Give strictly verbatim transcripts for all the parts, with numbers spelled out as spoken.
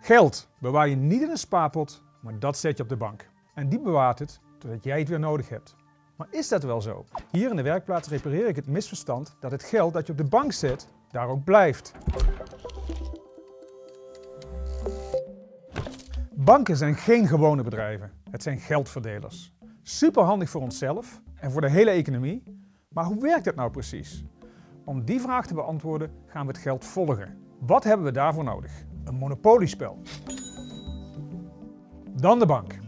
Geld bewaar je niet in een spaarpot, maar dat zet je op de bank. En die bewaart het totdat jij het weer nodig hebt. Maar is dat wel zo? Hier in de werkplaats repareer ik het misverstand dat het geld dat je op de bank zet, daar ook blijft. Banken zijn geen gewone bedrijven. Het zijn geldverdelers. Superhandig voor onszelf en voor de hele economie. Maar hoe werkt het nou precies? Om die vraag te beantwoorden gaan we het geld volgen. Wat hebben we daarvoor nodig? Een monopoliespel. Dan de bank.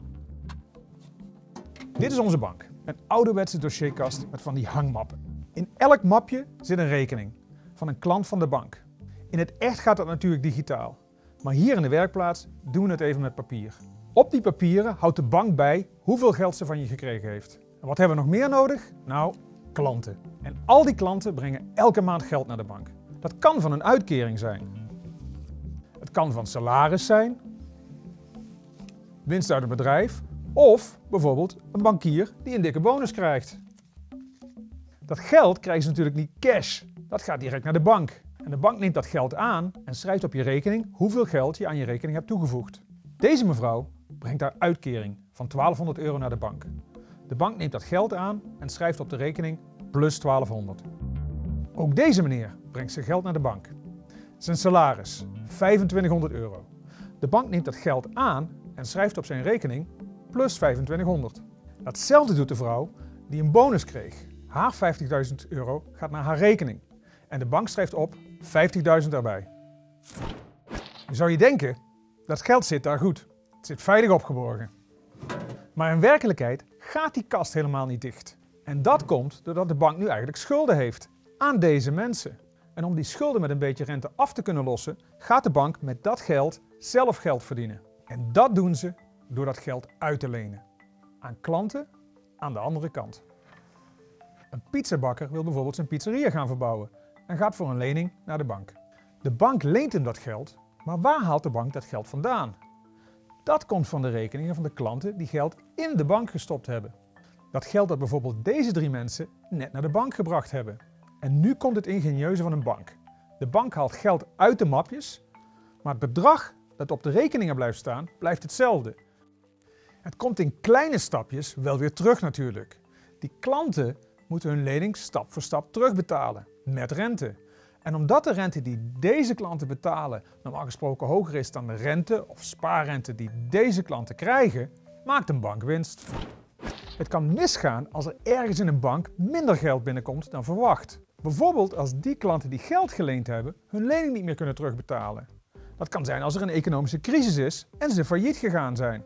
Dit is onze bank. Een ouderwetse dossierkast met van die hangmappen. In elk mapje zit een rekening van een klant van de bank. In het echt gaat dat natuurlijk digitaal. Maar hier in de werkplaats doen we het even met papier. Op die papieren houdt de bank bij hoeveel geld ze van je gekregen heeft. En wat hebben we nog meer nodig? Nou, klanten. En al die klanten brengen elke maand geld naar de bank. Dat kan van een uitkering zijn. Het kan van salaris zijn, winst uit een bedrijf of bijvoorbeeld een bankier die een dikke bonus krijgt. Dat geld krijgen ze natuurlijk niet cash. Dat gaat direct naar de bank. En de bank neemt dat geld aan en schrijft op je rekening hoeveel geld je aan je rekening hebt toegevoegd. Deze mevrouw brengt haar uitkering van twaalfhonderd euro naar de bank. De bank neemt dat geld aan en schrijft op de rekening plus twaalfhonderd. Ook deze meneer brengt zijn geld naar de bank. Zijn salaris vijfentwintighonderd euro. De bank neemt dat geld aan en schrijft op zijn rekening plus vijfentwintighonderd. Datzelfde doet de vrouw die een bonus kreeg. Haar vijftigduizend euro gaat naar haar rekening. En de bank schrijft op vijftigduizend erbij. Nu zou je denken, dat geld zit daar goed. Het zit veilig opgeborgen. Maar in werkelijkheid gaat die kast helemaal niet dicht. En dat komt doordat de bank nu eigenlijk schulden heeft aan deze mensen. En om die schulden met een beetje rente af te kunnen lossen, gaat de bank met dat geld zelf geld verdienen. En dat doen ze door dat geld uit te lenen. Aan klanten aan de andere kant. Een pizzabakker wil bijvoorbeeld zijn pizzeria gaan verbouwen en gaat voor een lening naar de bank. De bank leent hem dat geld, maar waar haalt de bank dat geld vandaan? Dat komt van de rekeningen van de klanten die geld in de bank gestopt hebben. Dat geld dat bijvoorbeeld deze drie mensen net naar de bank gebracht hebben. En nu komt het ingenieuze van een bank. De bank haalt geld uit de mapjes, maar het bedrag dat op de rekeningen blijft staan, blijft hetzelfde. Het komt in kleine stapjes wel weer terug natuurlijk. Die klanten moeten hun lening stap voor stap terugbetalen, met rente. En omdat de rente die deze klanten betalen normaal gesproken hoger is dan de rente of spaarrente die deze klanten krijgen, maakt een bank winst. Het kan misgaan als er ergens in een bank minder geld binnenkomt dan verwacht. Bijvoorbeeld als die klanten die geld geleend hebben hun lening niet meer kunnen terugbetalen. Dat kan zijn als er een economische crisis is en ze failliet gegaan zijn.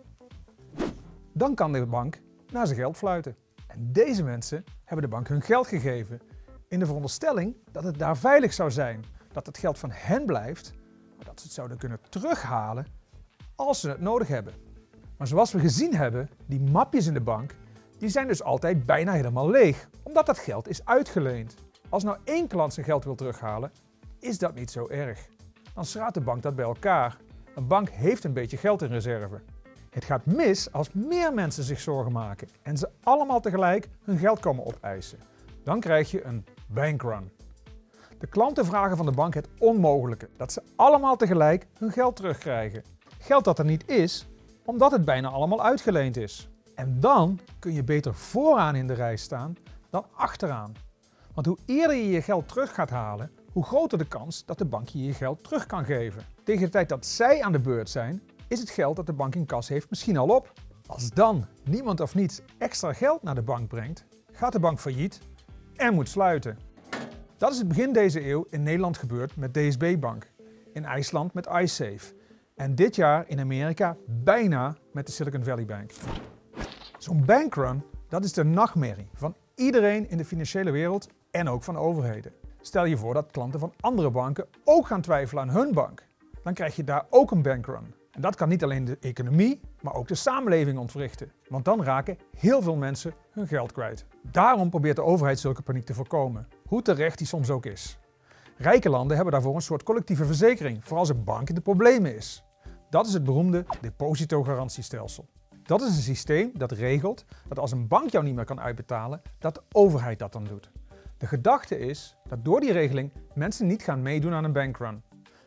Dan kan de bank naar zijn geld fluiten. En deze mensen hebben de bank hun geld gegeven in de veronderstelling dat het daar veilig zou zijn. Dat het geld van hen blijft, maar dat ze het zouden kunnen terughalen als ze het nodig hebben. Maar zoals we gezien hebben, die mapjes in de bank, die zijn dus altijd bijna helemaal leeg, omdat dat geld is uitgeleend. Als nou één klant zijn geld wil terughalen, is dat niet zo erg. Dan schraapt de bank dat bij elkaar. Een bank heeft een beetje geld in reserve. Het gaat mis als meer mensen zich zorgen maken en ze allemaal tegelijk hun geld komen opeisen. Dan krijg je een bankrun. De klanten vragen van de bank het onmogelijke, dat ze allemaal tegelijk hun geld terugkrijgen. Geld dat er niet is, omdat het bijna allemaal uitgeleend is. En dan kun je beter vooraan in de rij staan dan achteraan. Want hoe eerder je je geld terug gaat halen, hoe groter de kans dat de bank je je geld terug kan geven. Tegen de tijd dat zij aan de beurt zijn, is het geld dat de bank in kas heeft misschien al op. Als dan niemand of niets extra geld naar de bank brengt, gaat de bank failliet en moet sluiten. Dat is het begin deze eeuw in Nederland gebeurd met D S B Bank, in IJsland met iSafe en dit jaar in Amerika bijna met de Silicon Valley Bank. Zo'n bankrun, dat is de nachtmerrie van iedereen in de financiële wereld en ook van overheden. Stel je voor dat klanten van andere banken ook gaan twijfelen aan hun bank. Dan krijg je daar ook een bankrun. En dat kan niet alleen de economie, maar ook de samenleving ontwrichten. Want dan raken heel veel mensen hun geld kwijt. Daarom probeert de overheid zulke paniek te voorkomen, hoe terecht die soms ook is. Rijke landen hebben daarvoor een soort collectieve verzekering voor als een bank in de problemen is. Dat is het beroemde depositogarantiestelsel. Dat is een systeem dat regelt dat als een bank jou niet meer kan uitbetalen, dat de overheid dat dan doet. De gedachte is dat door die regeling mensen niet gaan meedoen aan een bankrun.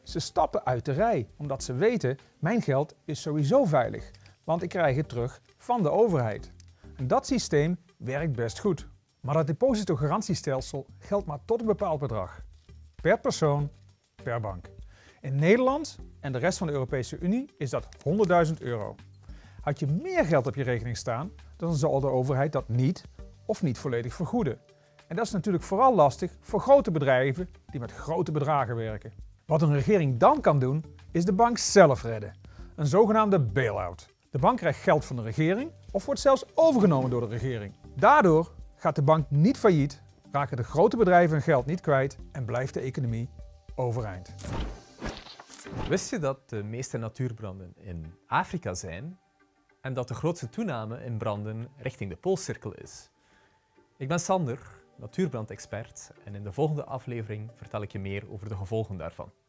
Ze stappen uit de rij, omdat ze weten, mijn geld is sowieso veilig, want ik krijg het terug van de overheid. En dat systeem werkt best goed. Maar dat depositogarantiestelsel geldt maar tot een bepaald bedrag. Per persoon, per bank. In Nederland en de rest van de Europese Unie is dat honderdduizend euro. Had je meer geld op je rekening staan, dan zal de overheid dat niet of niet volledig vergoeden. En dat is natuurlijk vooral lastig voor grote bedrijven die met grote bedragen werken. Wat een regering dan kan doen, is de bank zelf redden. Een zogenaamde bail-out. De bank krijgt geld van de regering of wordt zelfs overgenomen door de regering. Daardoor gaat de bank niet failliet, raken de grote bedrijven hun geld niet kwijt en blijft de economie overeind. Wist je dat de meeste natuurbranden in Afrika zijn en dat de grootste toename in branden richting de Poolcirkel is? Ik ben Sander, natuurbrandexpert, en in de volgende aflevering vertel ik je meer over de gevolgen daarvan.